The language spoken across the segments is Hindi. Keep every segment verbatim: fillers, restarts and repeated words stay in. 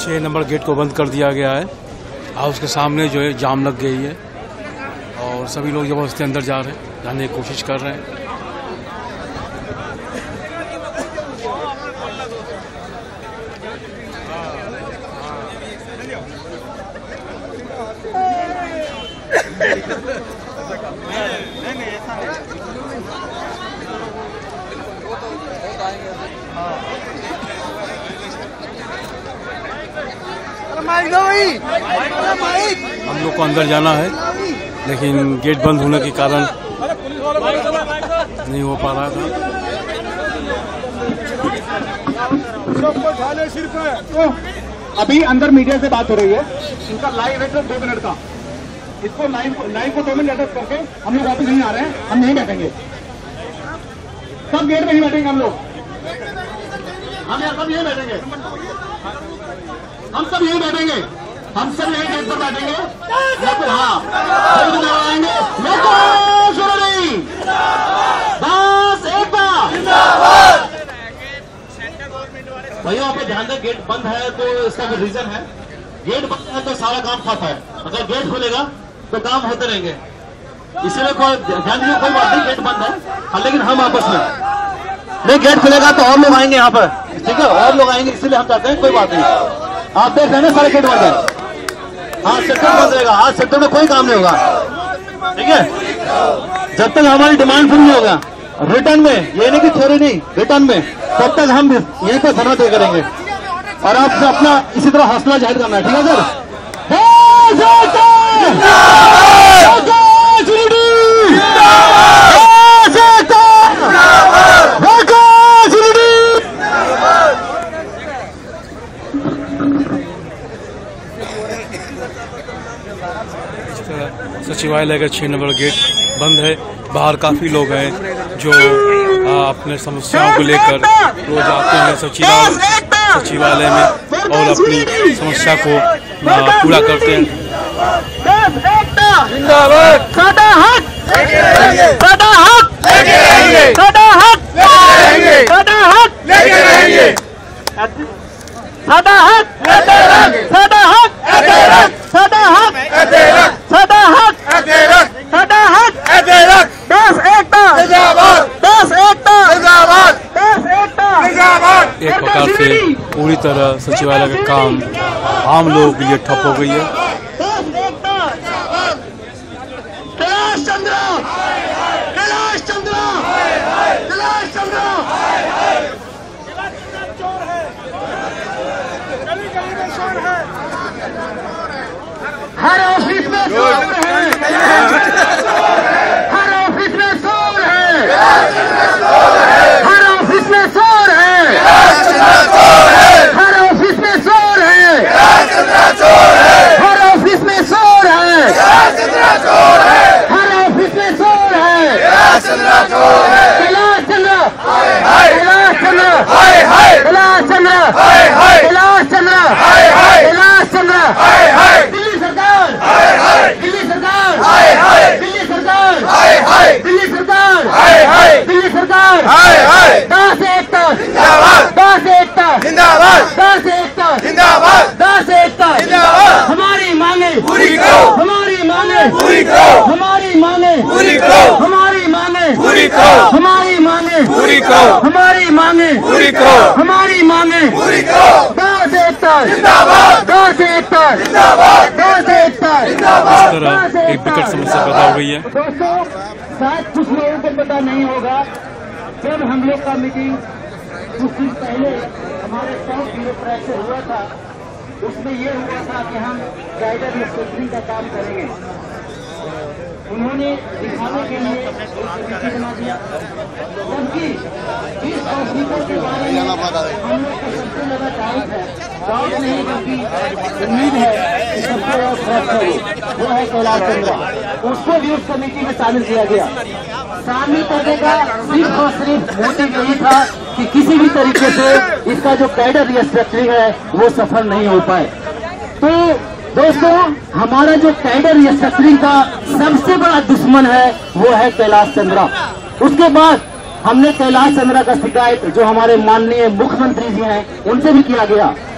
छः नंबर गेट को बंद कर दिया गया है और उसके सामने जो है जाम लग गई है और सभी लोग जबरदस्ती अंदर जा रहे हैं, जाने की कोशिश कर रहे हैं। हम लोग को अंदर जाना है लेकिन गेट बंद होने के कारण नहीं हो पा रहा था। अभी अंदर मीडिया से बात हो रही है, इनका लाइव है दो मिनट का, इसको लाइव लाइव को दो मिनट एडजस्ट करके हम लोग वापस नहीं आ रहे हैं, हम नहीं बैठेंगे, सब गेट में ही बैठेंगे हम लोग, हम यहाँ सब यही बैठेंगे, हम सब यही बैठेंगे, हम सब यही गेट पर बैठेंगे, हाँ बस एक बार भैया आप ध्यान दें, गेट बंद है तो इसका भी रीजन है, गेट बंद है तो सारा काम ठप है, अगर गेट खुलेगा तो काम होते रहेंगे, इसीलिए कोई ध्यान दीजिए, कोई बात नहीं, गेट बंद है हाँ, लेकिन हम आपस में नहीं, गेट खुलेगा तो और लोग आएंगे यहाँ पर, ठीक है, और लोग आएंगे, इसीलिए हम चाहते हैं, कोई बात नहीं, आप देख रहे हैं सारे गेट बंद है, हाँ सेक्टर बंद रहेगा, आज सेक्टर में कोई काम नहीं होगा, ठीक है, जब तक हमारी डिमांड पूरी नहीं होगा, रिटर्न में, ये नहीं कि थ्योरी नहीं, रिटर्न में, तब तक हम यहीं पर धरना तय करेंगे और आपसे अपना इसी तरह हौसला जाहिर करना है, ठीक है सर। सचिवालय का छह नंबर गेट बंद है, बाहर काफी लोग हैं जो आ, अपने समस्याओं को लेकर रोज आते हैं सचिवालय सचिवालय में और अपनी समस्या को आ, पूरा करते हैं। जिंदाबाद, साडा हक, साडा हक, साडा हक, साडा हक, साडा हक, साडा हक, साडा हक, साडा हक, साडा हक, दस एकता, दस एकता, दस एकता। एक प्रकार से पूरी तरह सचिवालय का काम आम लोगों के लिए ठप हो गई है। कैलाश चंद्र, कैलाश चंद्र, कैलाश चंद्र, हर ऑफिस में शोर है, हर ऑफिस में शोर है, हर ऑफिस में शोर है, हर ऑफिस में शोर है, हर ऑफिस में शोर है, हर ऑफिस में शोर है, कैलाश चंद्र, कैलाश चंद्र, कैलाश चंद्र, कैलाश चंद्र, कैलाश चंद्र, दिल्ली सरकार, दिल्ली सरकार, दिल्ली सरकार, दिल्ली सरकार, दिल्ली सरकार, दास एकता, दास एकता, दास एकता, दास एकता, हमारी मांगे पूरी करो, हमारी मांगे पूरी करो, हमारी मांगे पूरी करो, हमारी मांगे पूरी करो, हमारी मांगे पूरी करो, हमारी मांगे पूरी करो, हमारी मांगे पूरी करो, दास एकता जिंदाबाद, दास एकता जिंदाबाद, दास एकता जिंदाबाद। इस तरह एक विकट समस्या पैदा हो गई है। दोस्तों शायद कुछ लोगों को पता नहीं होगा, जब हम लोग का मीटिंग कुछ दिन पहले हमारे साउथ ब्यूरोक्रेट से हुआ था, उसमें ये हुआ था कि हम गाइडर रिस्ट्रिक्शन का काम करेंगे। उन्होंने दिखाने के लिए एक कमेटी बना दिया, जबकि इस ऑफिसर के बारे में हम लोग को सबसे ज्यादा डाउट है, डाउट नहीं बल्कि उम्मीद है कि सबसे ज्यादा फ्रेश है वो है कैलाश चंद्र, उसको भी उस कमेटी में शामिल किया गया। शामिल करने का सिर्फ और सिर्फ मोटिव यही था कि किसी भी तरीके से इसका जो कैडर रिस्ट्रक्चरिंग है वो सफल नहीं हो पाए। तो दोस्तों हमारा जो कैडर रिस्ट्रक्चरिंग का सबसे बड़ा दुश्मन है वो है कैलाश चंद्र। उसके बाद हमने कैलाश चंद्र का शिकायत जो हमारे माननीय मुख्यमंत्री जी हैं उनसे भी किया गया।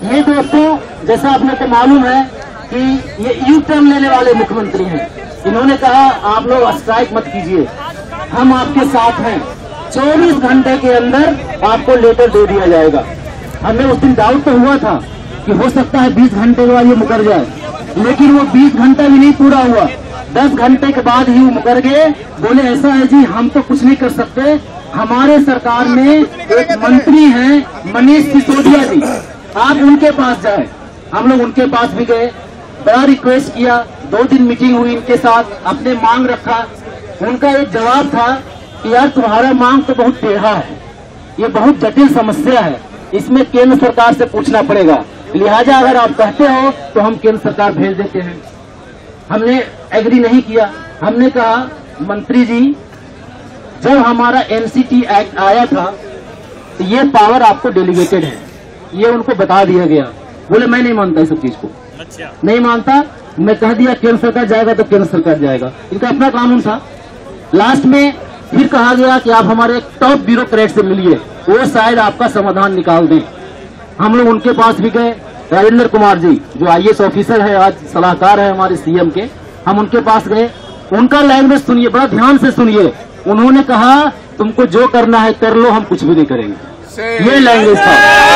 ये दोस्तों जैसा आपने को मालूम है कि ये यू टर्न लेने वाले मुख्यमंत्री हैं। इन्होंने कहा आप लोग स्ट्राइक मत कीजिए, हम आपके साथ हैं, चौबीस घंटे के अंदर आपको लेटर दे दिया जाएगा। हमें उस दिन डाउट तो हुआ था कि हो सकता है बीस घंटे के बाद ये मुकर जाए, लेकिन वो बीस घंटा भी नहीं पूरा हुआ, दस घंटे के बाद ही वो मुकर गए। बोले ऐसा है जी हम तो कुछ नहीं कर सकते, हमारे सरकार में एक मंत्री हैं मनीष सिसोदिया जी, आप उनके पास जाए। हम लोग उनके पास भी गए, बड़ा रिक्वेस्ट किया, दो दिन मीटिंग हुई इनके साथ, अपने मांग रखा। उनका एक जवाब था कि यार तुम्हारा मांग तो बहुत टेढ़ा है, ये बहुत जटिल समस्या है, इसमें केंद्र सरकार से पूछना पड़ेगा, लिहाजा अगर आप कहते हो तो हम केंद्र सरकार भेज देते हैं। हमने एग्री नहीं किया। हमने कहा मंत्री जी जब हमारा एनसीटी एक्ट आया था तो ये पावर आपको डेलीगेटेड है, ये उनको बता दिया गया। बोले मैं नहीं मानता इस सब चीज को। अच्छा। नहीं मानता, मैं कह दिया केंद्र सरकार जाएगा तो केंद्र सरकार जाएगा, इनका अपना कानून था। लास्ट में फिर कहा गया कि आप हमारे टॉप ब्यूरोक्रेट से मिलिए, वो शायद आपका समाधान निकाल दें। हम लोग उनके पास भी गए, राजेंद्र कुमार जी जो आईएएस ऑफिसर है, आज सलाहकार है हमारे सीएम के, हम उनके पास गए। उनका लैंग्वेज सुनिए, बड़ा ध्यान से सुनिए। उन्होंने कहा तुमको जो करना है कर लो, हम कुछ भी नहीं करेंगे, ये लैंग्वेज था।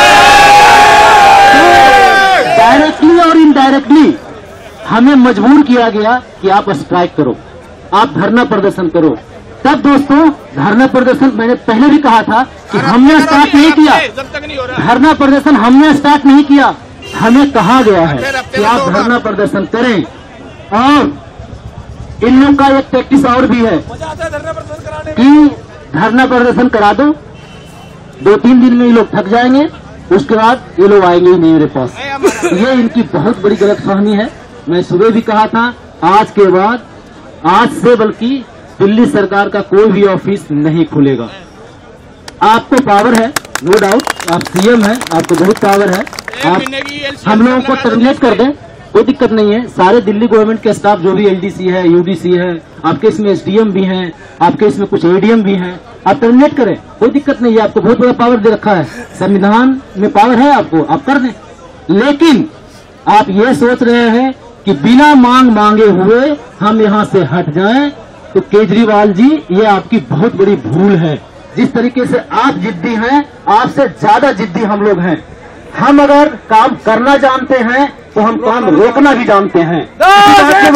डायरेक्टली और इनडायरेक्टली हमें मजबूर किया गया कि आप स्ट्राइक करो, आप धरना प्रदर्शन करो। तब दोस्तों धरना प्रदर्शन मैंने पहले भी कहा था कि हमने स्टार्ट नहीं किया, धरना प्रदर्शन हमने स्टार्ट नहीं किया, हमें कहा गया है कि आप धरना प्रदर्शन करें। और इन लोग का एक प्रैक्टिस और भी है कि धरना प्रदर्शन करा दो, दो तीन दिन में ये लोग थक जाएंगे, उसके बाद ये लोग आएंगे ही नहीं मेरे पास। ये इनकी बहुत बड़ी गलतफहमी है। मैं सुबह भी कहा था, आज के बाद, आज से बल्कि दिल्ली सरकार का कोई भी ऑफिस नहीं खुलेगा। आपको पावर है, नो डाउट, आप सीएम हैं, आपको बहुत पावर है, आप हम लोगों को टर्मिनेट कर दें, कोई दिक्कत नहीं है। सारे दिल्ली गवर्नमेंट के स्टाफ जो भी एलडीसी है, यूडीसी है, आपके इसमें एसडीएम भी हैं, आपके इसमें कुछ एडीएम भी हैं, आप टर्मिनेट करें, कोई दिक्कत नहीं है। आपको बहुत बड़ा पावर दे रखा है, संविधान में पावर है आपको, आप कर दें। लेकिन आप ये सोच रहे हैं कि बिना मांग मांगे हुए हम यहाँ से हट जाएं, तो केजरीवाल जी ये आपकी बहुत बड़ी भूल है। जिस तरीके से आप जिद्दी हैं, आपसे ज्यादा जिद्दी हम लोग हैं। हम अगर काम करना जानते हैं तो हम काम रोकना भी जानते हैं। कहाँ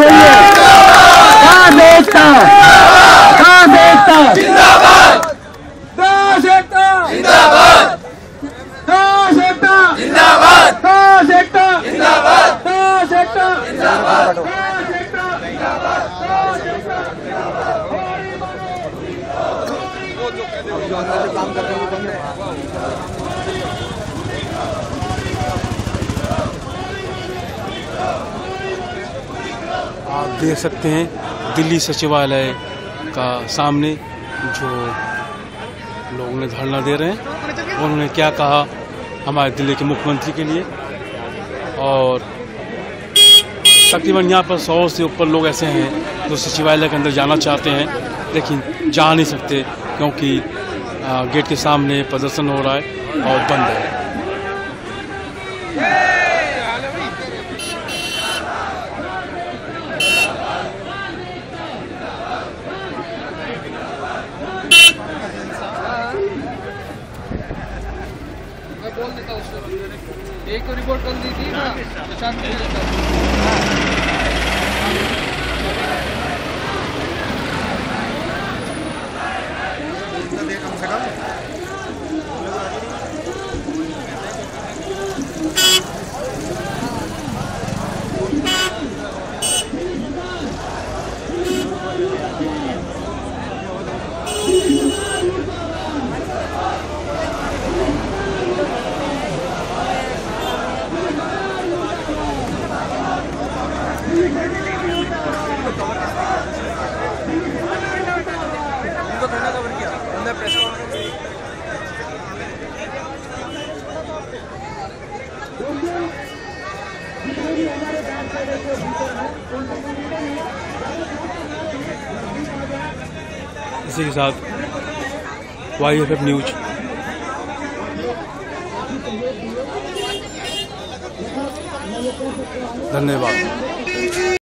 देखता कहाँ देखता जिंदाबाद देश एकता जिंदाबाद देश एकता जिंदाबाद देश एकता जिंदाबाद देश एकता जिंदाबाद देश एकता जिंदाबाद देश एकता जिंदाबाद। काम कर रहे हैं बंद है। आप देख सकते हैं दिल्ली सचिवालय का सामने जो लोग ने धरना दे रहे हैं, उन्होंने क्या कहा हमारे दिल्ली के मुख्यमंत्री के लिए। और तकरीबन यहाँ पर सौ से ऊपर लोग ऐसे हैं जो सचिवालय के अंदर जाना चाहते हैं लेकिन जा नहीं सकते, क्योंकि गेट के सामने प्रदर्शन हो रहा है और बंद है। बोल देता उसको, एक तो रिपोर्ट कर दी थी ना प्रशांत इसी के साथ वाई एफ एफ न्यूज धन्यवाद।